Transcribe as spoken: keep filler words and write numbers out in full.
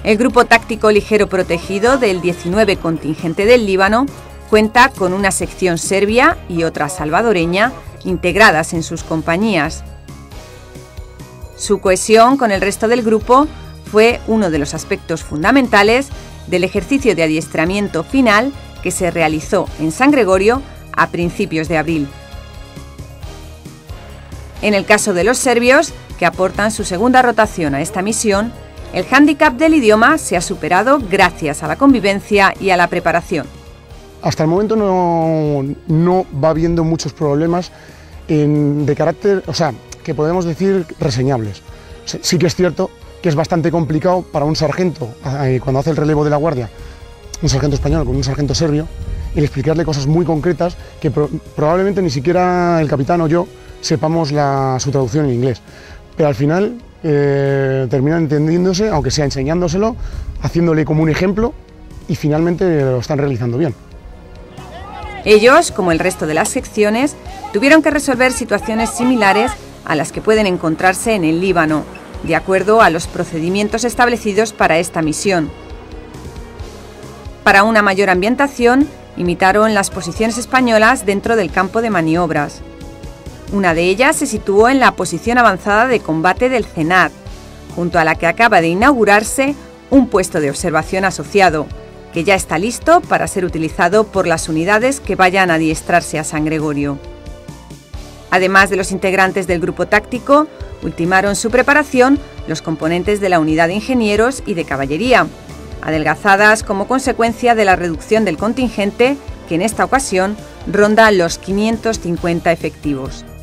El Grupo Táctico Ligero Protegido del diecinueve Contingente del Líbano cuenta con una sección serbia y otra salvadoreña integradas en sus compañías. Su cohesión con el resto del grupo fue uno de los aspectos fundamentales del ejercicio de adiestramiento final que se realizó en San Gregorio a principios de abril. En el caso de los serbios, que aportan su segunda rotación a esta misión, el hándicap del idioma se ha superado gracias a la convivencia y a la preparación. Hasta el momento no, no va habiendo muchos problemas en, de carácter, o sea, que podemos decir reseñables. Sí que es cierto que es bastante complicado para un sargento, eh, cuando hace el relevo de la guardia, un sargento español con un sargento serbio, el explicarle cosas muy concretas que pro, probablemente ni siquiera el capitán o yo sepamos la, su traducción en inglés. Pero al final eh, termina entendiéndose, aunque sea enseñándoselo, haciéndole como un ejemplo y finalmente lo están realizando bien. Ellos, como el resto de las secciones, tuvieron que resolver situaciones similares a las que pueden encontrarse en el Líbano, de acuerdo a los procedimientos establecidos para esta misión. Para una mayor ambientación, imitaron las posiciones españolas dentro del campo de maniobras. Una de ellas se situó en la posición avanzada de combate del CENAD, junto a la que acaba de inaugurarse un puesto de observación asociado, que ya está listo para ser utilizado por las unidades que vayan a adiestrarse a San Gregorio. Además de los integrantes del grupo táctico, ultimaron su preparación los componentes de la unidad de ingenieros y de caballería, adelgazadas como consecuencia de la reducción del contingente, que en esta ocasión ronda los quinientos cincuenta efectivos.